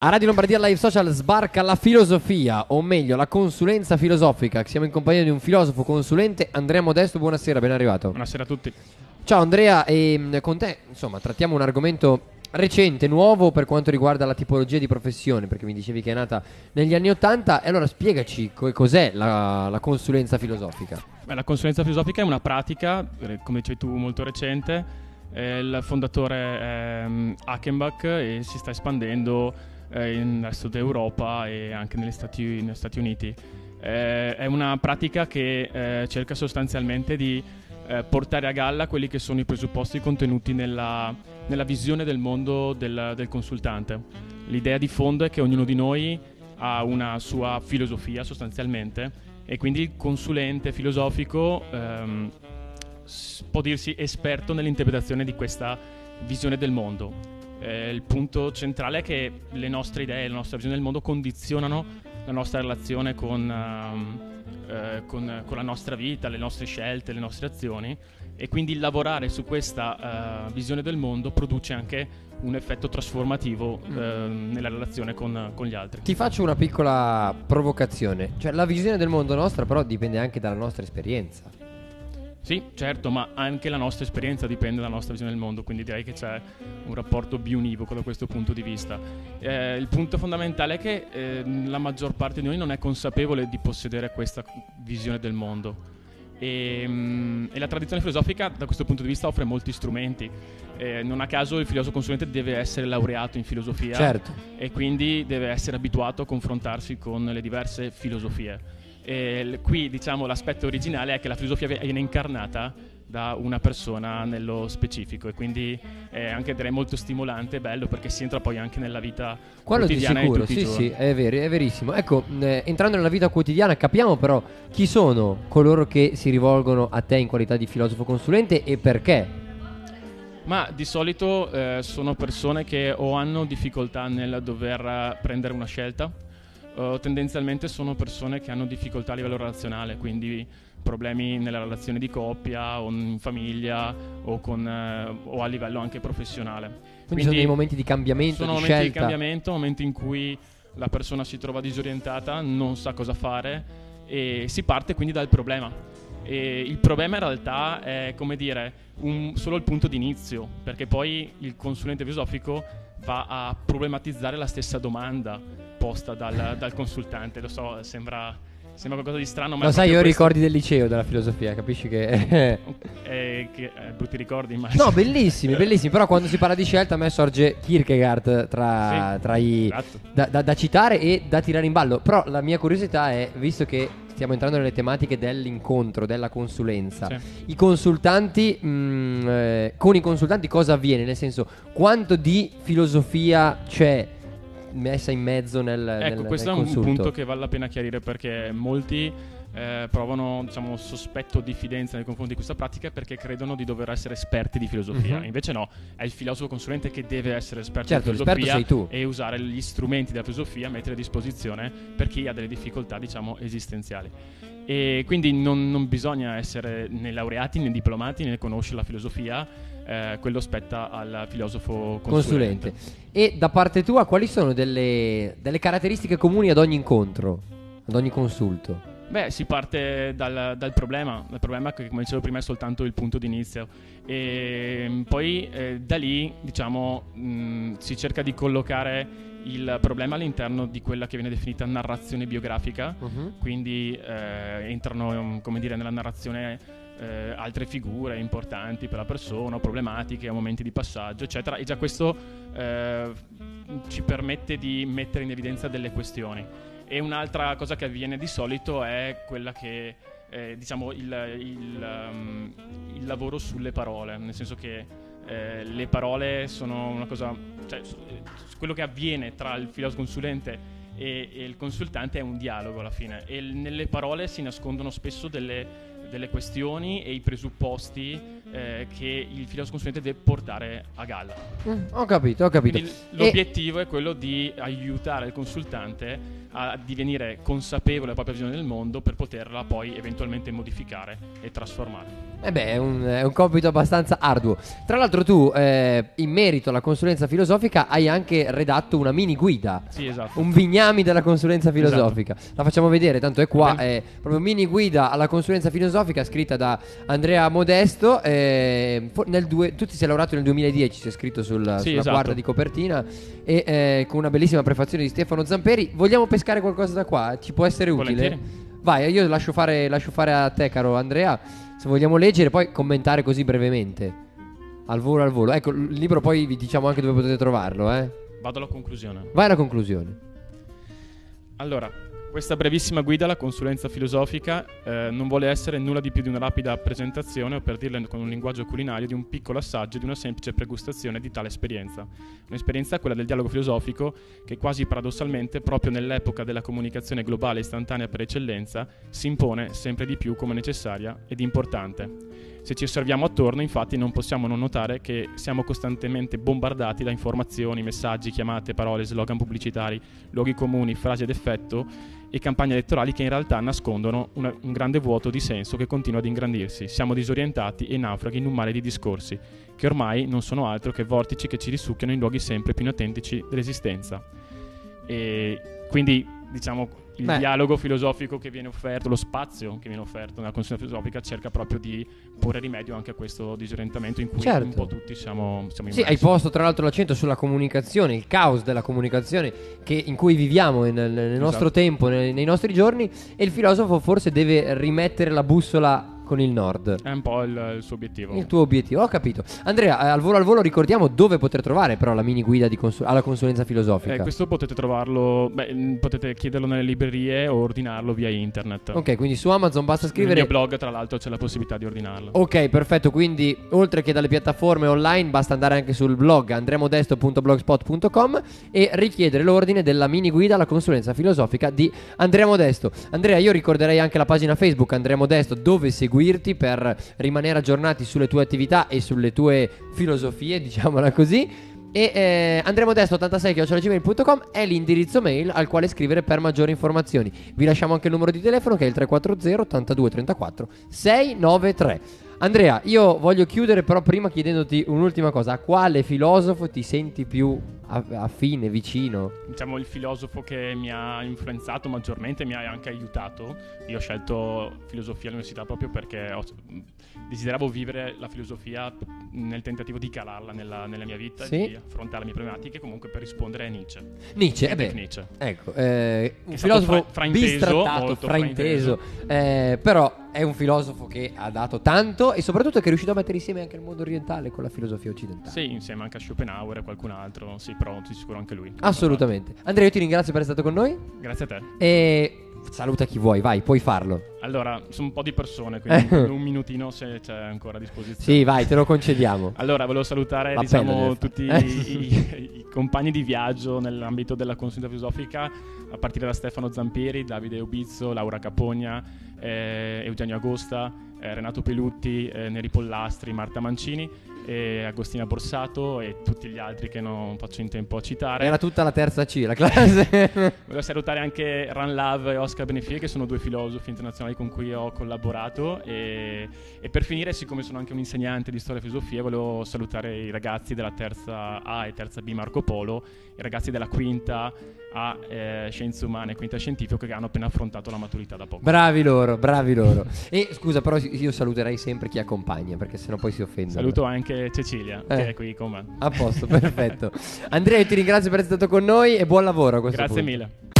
A Radio Lombardia Live Social sbarca la filosofia, o meglio la consulenza filosofica. Siamo in compagnia di un filosofo consulente, Andrea Modesto. Buonasera, ben arrivato. Buonasera a tutti. Ciao Andrea, e con te insomma trattiamo un argomento recente, nuovo per quanto riguarda la tipologia di professione, perché mi dicevi che è nata negli anni '80. E allora spiegaci cos'è la consulenza filosofica. La consulenza filosofica è una pratica, come dicevi tu, molto recente. Il fondatore è Achenbach e si sta espandendo nel resto d'Europa e anche negli Stati Uniti. È una pratica che cerca sostanzialmente di portare a galla quelli che sono i presupposti contenuti nella visione del mondo del consultante. L'idea di fondo è che ognuno di noi ha una sua filosofia sostanzialmente, e quindi il consulente filosofico può dirsi esperto nell'interpretazione di questa visione del mondo. Il punto centrale è che le nostre idee, la nostra visione del mondo condizionano la nostra relazione con la nostra vita, le nostre scelte, le nostre azioni, e quindi lavorare su questa visione del mondo produce anche un effetto trasformativo nella relazione con gli altri. Ti faccio una piccola provocazione, cioè la visione del mondo nostra però dipende anche dalla nostra esperienza. Sì, certo, ma anche la nostra esperienza dipende dalla nostra visione del mondo, quindi direi che c'è un rapporto biunivoco da questo punto di vista. Il punto fondamentale è che la maggior parte di noi non è consapevole di possedere questa visione del mondo, e la tradizione filosofica da questo punto di vista offre molti strumenti. Non a caso il filosofo consulente deve essere laureato in filosofia, certo, e quindi deve essere abituato a confrontarsi con le diverse filosofie. Qui diciamo l'aspetto originale è che la filosofia viene incarnata da una persona nello specifico, e quindi è anche direi molto stimolante e bello, perché si entra poi anche nella vita quotidiana di sicuro, di tutti i giorni. Sì, è vero, è verissimo. Ecco, entrando nella vita quotidiana capiamo però chi sono coloro che si rivolgono a te in qualità di filosofo consulente e perché. Ma di solito sono persone che o hanno difficoltà nel dover prendere una scelta, tendenzialmente sono persone che hanno difficoltà a livello relazionale, quindi problemi nella relazione di coppia o in famiglia o a livello anche professionale. Quindi sono dei momenti di cambiamento, sono di momenti scelta. di cambiamento, momenti in cui la persona si trova disorientata, non sa cosa fare, e si parte quindi dal problema. E il problema in realtà è, come dire, solo il punto di inizio, perché poi il consulente filosofico va a problematizzare la stessa domanda posta dal consultante. Lo so, sembra qualcosa di strano, ma lo sai, io ho ricordi del liceo, della filosofia, capisci che brutti ricordi, immagino. no, bellissimi, bellissimi. Però quando si parla di scelta a me sorge Kierkegaard Esatto. da citare e da tirare in ballo. Però la mia curiosità è, visto che stiamo entrando nelle tematiche dell'incontro, della consulenza, Sì. i consultanti, con i consultanti cosa avviene? Nel senso, quanto di filosofia c'è messa in mezzo nel Questo è consulto? un punto che vale la pena chiarire, perché molti provano, diciamo, sospetto o diffidenza nei confronti di questa pratica perché credono di dover essere esperti di filosofia. Mhm. Invece no, è il filosofo consulente che deve essere esperto Certo, di filosofia, l'esperto sei tu. e usare gli strumenti della filosofia, mettere a disposizione per chi ha delle difficoltà, diciamo, esistenziali. E quindi non bisogna essere né laureati né diplomati né conoscere la filosofia. Quello spetta al filosofo consulente. E da parte tua quali sono delle caratteristiche comuni ad ogni incontro, ad ogni consulto? Beh, si parte dal problema. Il problema, che come dicevo prima, è soltanto il punto di inizio, e poi da lì, diciamo, si cerca di collocare il problema all'interno di quella che viene definita narrazione biografica. Quindi entrano, come dire, nella narrazione altre figure importanti per la persona, problematiche, momenti di passaggio, eccetera, e già questo ci permette di mettere in evidenza delle questioni. E un'altra cosa che avviene di solito è quella che diciamo il lavoro sulle parole, nel senso che le parole sono una cosa, cioè quello che avviene tra il filosofo consulente e il consultante è un dialogo alla fine, e nelle parole si nascondono spesso delle questioni e i presupposti che il filosofo consulente deve portare a galla. Ho capito. Quindi l'obiettivo è quello di aiutare il consultante a divenire consapevole della propria visione del mondo per poterla poi eventualmente modificare e trasformare. È un compito abbastanza arduo. Tra l'altro tu, in merito alla consulenza filosofica, hai anche redatto una mini guida. Sì, esatto. Un vignami della consulenza filosofica. Esatto. La facciamo vedere, tanto è qua. È proprio mini guida alla consulenza filosofica scritta da Andrea Modesto. Tu ti sei laureato nel 2010, c'è scritto sulla esatto. guardia di copertina. E con una bellissima prefazione di Stefano Zamperi. Vogliamo pescare qualcosa da qua? Ci può essere utile? Volentieri. Vai, io lascio fare a te, caro Andrea. Se vogliamo leggere, poi commentare così brevemente. Al volo. Ecco, il libro poi vi diciamo anche dove potete trovarlo, Vado alla conclusione. Vai alla conclusione. Allora, questa brevissima guida alla consulenza filosofica non vuole essere nulla di più di una rapida presentazione, o per dirla con un linguaggio culinario, di un piccolo assaggio di una semplice pregustazione di tale esperienza. Un'esperienza, quella del dialogo filosofico, che quasi paradossalmente, proprio nell'epoca della comunicazione globale istantanea per eccellenza, si impone sempre di più come necessaria ed importante. Se ci osserviamo attorno, infatti, non possiamo non notare che siamo costantemente bombardati da informazioni, messaggi, chiamate, parole, slogan pubblicitari, luoghi comuni, frasi ad effetto e campagne elettorali che in realtà nascondono un grande vuoto di senso che continua ad ingrandirsi. Siamo disorientati e naufraghi in un mare di discorsi, che ormai non sono altro che vortici che ci risucchiano in luoghi sempre più inautentici dell'esistenza. E quindi, diciamo, il dialogo filosofico che viene offerto, lo spazio che viene offerto nella consulenza filosofica cerca proprio di porre rimedio anche a questo disorientamento in cui un po' tutti siamo immersi. Sì, hai posto tra l'altro l'accento sulla comunicazione, il caos della comunicazione in cui viviamo nel nostro tempo, nei nostri giorni, e il filosofo forse deve rimettere la bussola con il nord. È un po' il suo obiettivo. Il tuo obiettivo, ho capito. Andrea, al volo ricordiamo dove poter trovare però la mini guida alla consulenza filosofica. Questo potete trovarlo, potete chiederlo nelle librerie o ordinarlo via internet. Ok, quindi su Amazon basta scrivere. Nel mio blog, tra l'altro, c'è la possibilità di ordinarlo. Ok, perfetto. Quindi oltre che dalle piattaforme online, basta andare anche sul blog andreamodesto.blogspot.com e richiedere l'ordine della mini guida alla consulenza filosofica di Andrea Modesto. Andrea, io ricorderei anche la pagina Facebook Andrea Modesto, dove seguirti per rimanere aggiornati sulle tue attività e sulle tue filosofie, diciamola così. E andreamodesto86@gmail.com è l'indirizzo mail al quale scrivere per maggiori informazioni. Vi lasciamo anche il numero di telefono, che è il 340 82 34 693. Andrea, io voglio chiudere però prima chiedendoti un'ultima cosa. A quale filosofo ti senti più affine, vicino? Diciamo il filosofo che mi ha influenzato maggiormente, mi ha anche aiutato. Io ho scelto filosofia all'università proprio perché desideravo vivere la filosofia nel tentativo di calarla nella mia vita, sì, di affrontare le mie problematiche, comunque per rispondere a Nietzsche. Nietzsche. Ecco, un filosofo bistrattato, frainteso, però è un filosofo che ha dato tanto e soprattutto che è riuscito a mettere insieme anche il mondo orientale con la filosofia occidentale. Sì, insieme anche a Schopenhauer e qualcun altro. Sì, però di sicuro anche lui. Assolutamente. Andrea, io ti ringrazio per essere stato con noi. Grazie a te. E saluta chi vuoi, vai, puoi farlo. Allora, sono un po' di persone, quindi un minutino se c'è ancora a disposizione. Sì, vai, te lo concediamo. Allora, volevo salutare tutti i compagni di viaggio nell'ambito della consulenza filosofica, a partire da Stefano Zampieri, Davide Ubizzo, Laura Capogna, Eugenio Agosta, Renato Pelutti, Neri Pollastri, Marta Mancini, Agostina Borsato e tutti gli altri che non faccio in tempo a citare. Era tutta la terza C, la classe. Volevo salutare anche Ran Lav e Oscar Benefie, che sono due filosofi internazionali con cui ho collaborato, e per finire, siccome sono anche un insegnante di storia e filosofia, volevo salutare i ragazzi della terza A e terza B Marco Polo, i ragazzi della quinta A Scienze Umane e quinta Scientifico, che hanno appena affrontato la maturità da poco. Bravi loro. E scusa, però io saluterei sempre chi accompagna, perché sennò poi si offendono. Saluto anche Cecilia, che è qui con me. A posto, perfetto. Andrea, io ti ringrazio per essere stato con noi e buon lavoro a questo punto. Grazie mille.